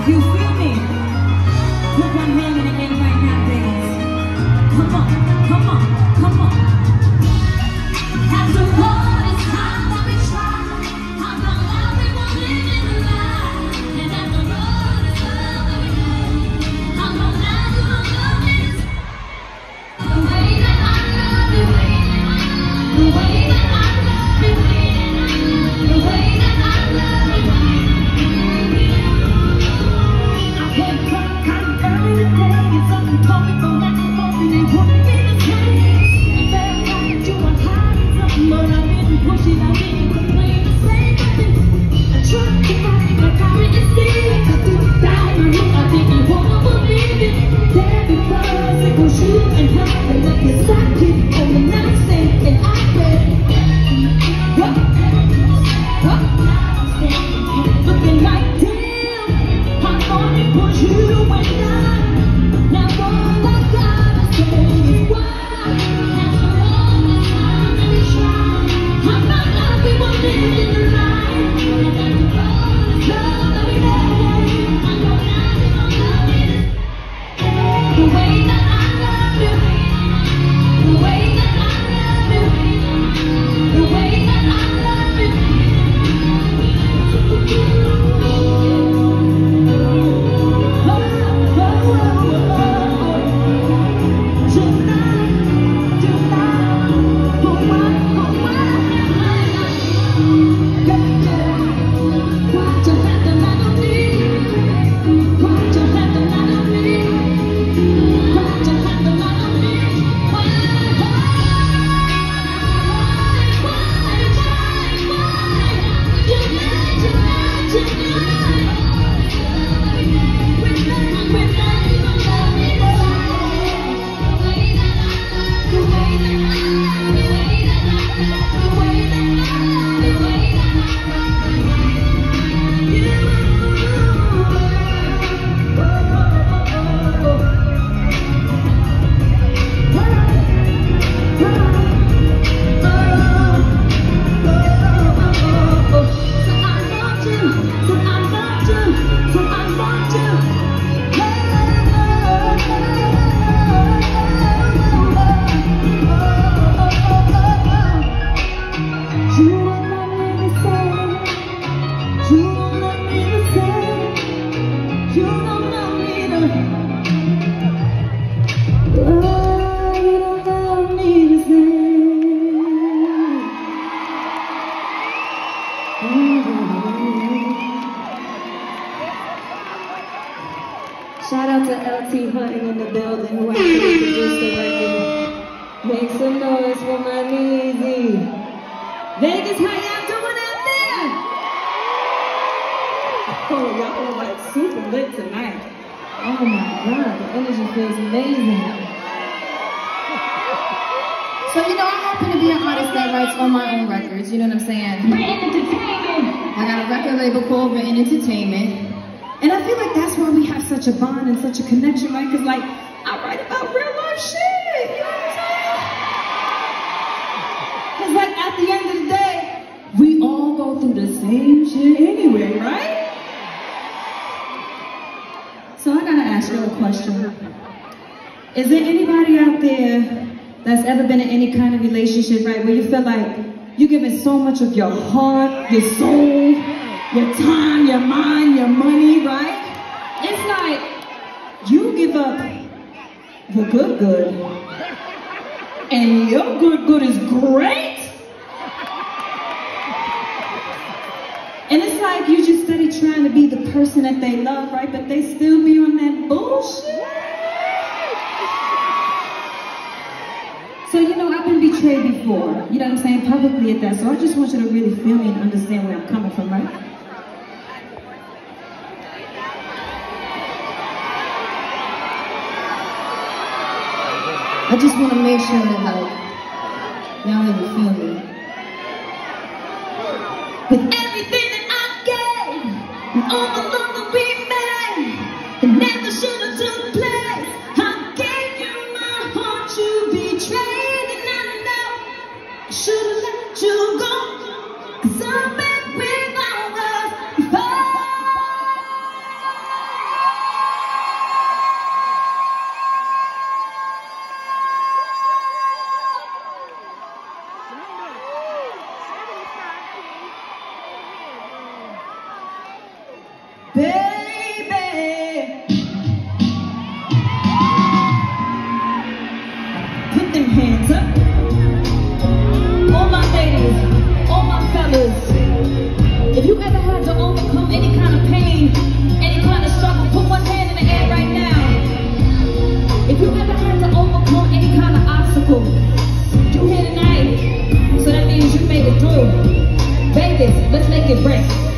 You feel me? Put one hand in the air right now, dance. Come on, come on, come on. After all this time that we tried, I found out we were living a lie. And after all this love that we had, I found out you don't love me. The way that I love you, the way that I love you, the way that I love you. I woke up kind of early today, and something told me from that morning it wouldn't be the same. It felt like you were hiding something, but I didn't push it, I didn't complain to say nothing. I tried to fight it like I didn't see it. I didn't die in my room, I didn't want to believe it. There because it was you and her, and like your sidekick on the nightstand, and I read, what? Looking like damn, I thought it was you and I. Now all I gotta say is why. After all this time that we tried, I found out we were living a lie. And after all this love that we had, I know now you don't love me. The way that I love you, the way that I love you, the way that I love you. Shout out to LT Hunting in the building who actually produced the record. Make some noise for my Neezy. Vegas, how y'all doing out there? Oh, y'all are like super lit tonight. Oh my God, the energy feels amazing. So, you know, I happen to be an artist that writes all my own records, you know what I'm saying? Written Entertainment. I got a record label called Written Entertainment. And I feel like that's why we have such a bond and such a connection, right? Because, like, I write about real life shit, you know what I'm saying? Because, like, at the end of the day, we all go through the same shit anyway, right? So I gotta ask you a question. Is there anybody out there that's ever been in any kind of relationship, right, where you feel like you're giving so much of your heart, your soul, your time, your mind, your money, right? It's like you give up the good, and your good is great. And it's like you just steady trying to be the person that they love, right? But they still be on that bullshit. So, you know, I've been betrayed before, you know what I'm saying, publicly at that. So I just want you to really feel me and understand where I'm coming from, right? I just want to make sure that, like, y'all even feel me. With everything that I gave, and all the love that we made, it never should have took place. I gave you my heart, you betrayed, and I know I should have let you go. 'Cause I've been with all us before. this. Let's make it rain.